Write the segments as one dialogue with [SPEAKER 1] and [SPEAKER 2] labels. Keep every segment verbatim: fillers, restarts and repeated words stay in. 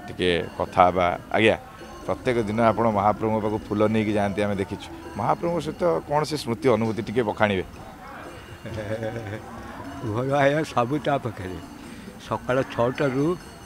[SPEAKER 1] टिके कथा बा आज्ञा प्रत्येक दिन आप महाप्रभु पाक फूल नहीं कि जाती आम देखी महाप्रभु सहित कौन से स्मृति अनुभूति टिके बखाणिबे
[SPEAKER 2] घर आया सब ता पाखे सकाल छटारू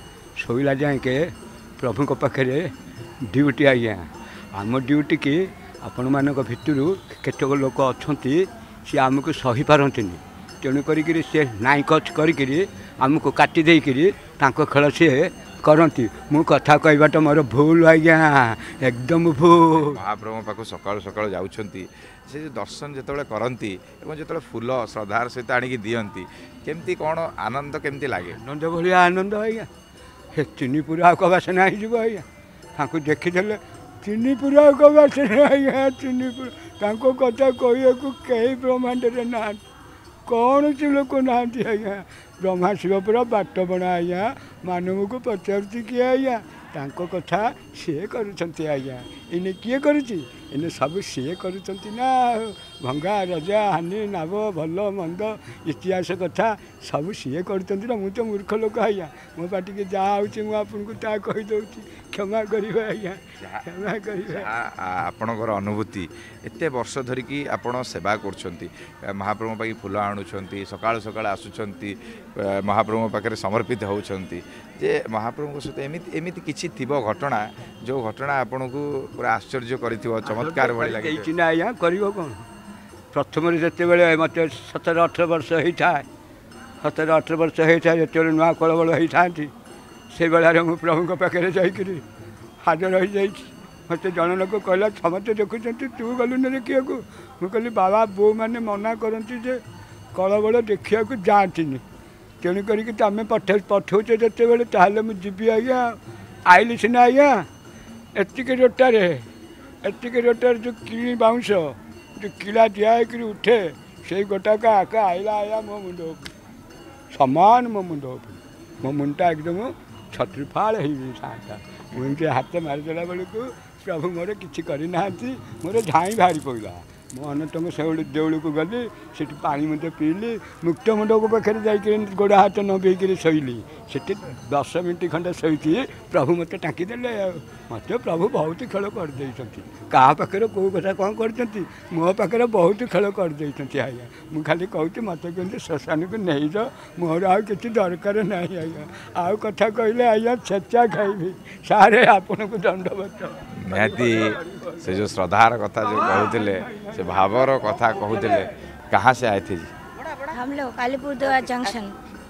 [SPEAKER 2] शोला जाए प्रभु पाखे ड्यूटी आज्ञा आम ड्यूटी की आपण मान भितर केतक लोक अच्छा सी आमको सही पारती तेणु करी से नाई कच करी आमको काटी देकरी खेल सी करती मु कथा कहवाटा मोर भूल आज्ञा एकदम भूल
[SPEAKER 1] महाप्रभु पाक सकाल सकाल जाउछंती से दर्शन जिते करती जो फूल श्रद्धार सहित आणिकी दियंती केमती कौन आनंद केमती लगे
[SPEAKER 2] आनंद भाया आनंद आज्ञा हे चीनी पूरा बासना हो आज्ञा ताको देखीदे चीनी पूरा बासना आज्ञा चीनी पूरा कथा कहू कई ब्रह्मांड ना कौन सी लोक ना आज्ञा ब्रह्मा शिव पूरा बाट बणा आज्ञा मानव को पचारुची किए आज्ञा तांको कथा सी करुँच आज्ञा इने किए करुँची इने सब सी करुँच ना भंगा राजा हानि नाभ भल मंद इतिहास कथा सब सी करुँच ना मुझे मूर्ख लोक आज्ञा मो पाटिके जहाँ आपको कहीदे क्षमा करेंगे आज्ञा क्षमा करेंगे
[SPEAKER 1] आपणकर अनुभूति एत वर्ष धरिकी आपण सेवा कर महाप्रभु पाई फूल आणुंट सकाल सकाल आसुंच महाप्रभु पाखे समर्पित होती जे महाप्रभु सहित एमती एमती किसी थी घटना जो घटना आपन को पूरा आश्चर्य कर चमत्कार भाई लगे
[SPEAKER 2] आज्ञा कर कौन प्रथम जिते मत सतर अठर वर्ष होता है सतर अठर वर्ष होता है जो नुआ कलबल होता से बेलार मु प्रभु पाखे जाकि हाजर हो जाए मत जन लोक कहला समस्ते देखुं तू गलु ना देखा मुझे कहली बाबा बो मैंने मना करती जे कलबल देखा जाती तेणु करमें पठे पठाऊे जिते बड़े ताल मुझी आज्ञा आइली सीना आज्ञा एतिक रोटार एतिक रोटार जो किणी बाउंश जो किला दिखाई उठे से गोटाक आका आइला आया मो मुंड सामान मो मुंड मो मुंडा एकदम छत्रीफाड़ होता मुझे हाथ मारिदेला बेलू प्रभु मोर किसी करना मोर झाई बाहरी पड़ा मो अनंत से देवल को गली से पानी मत पीली मुक्त मंडप पाखे जाकि गोड़ हाथ नबेक शोली से दस मिनट खंडे शोती प्रभु मत टाँकीदे मत प्रभु बहुत खेल करदे क्या पाखे कौ कथा कौन कर मो पाखे बहुत खेल करदे आज्ञा मुझे खाली कहूँ मत कहते श्मशान को नहीं जाओ मोर आ कि दरकार ना आज्ञा आउ कथा कहले आज्ञा छेचा खाइबी सारे आपन को दंडवत
[SPEAKER 1] निहाती से जो श्रद्धार कथा जो कहते से भावर कथा कहते कहाँ से आए थे जी
[SPEAKER 3] हम लोग कालीपुर द्वार जंक्शन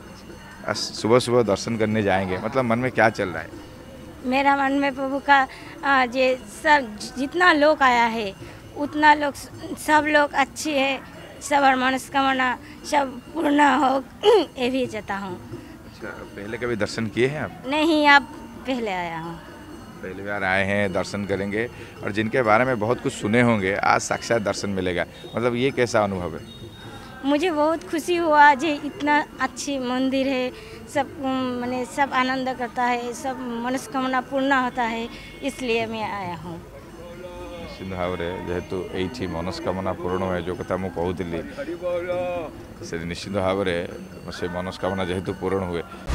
[SPEAKER 1] सुबह सुबह दर्शन करने जाएंगे मतलब मन में क्या चल रहा है
[SPEAKER 3] मेरा मन में प्रभु का ये सब जितना लोग आया है उतना लोग सब लोग अच्छे है सब मनस्कामना सब पूर्ण हो ये भी चाहता हूँ।
[SPEAKER 1] अच्छा पहले कभी दर्शन किए हैं आप
[SPEAKER 3] नहीं आप पहले आया हूँ
[SPEAKER 1] पहली बार आए हैं दर्शन करेंगे और जिनके बारे में बहुत कुछ सुने होंगे आज साक्षात दर्शन मिलेगा मतलब ये कैसा अनुभव है
[SPEAKER 3] मुझे बहुत खुशी हुआ जे इतना अच्छी मंदिर है सब मैंने सब आनंद करता है सब मनस्कामना पूर्ण होता है इसलिए मैं आया हूँ
[SPEAKER 1] निश्चित भाव में जेहेतु ये मनस्कामना पूर्ण हुए जो कथा मुझे कहती से निश्चित भाव में से मनस्कामना जेहेतु पूर्ण हुए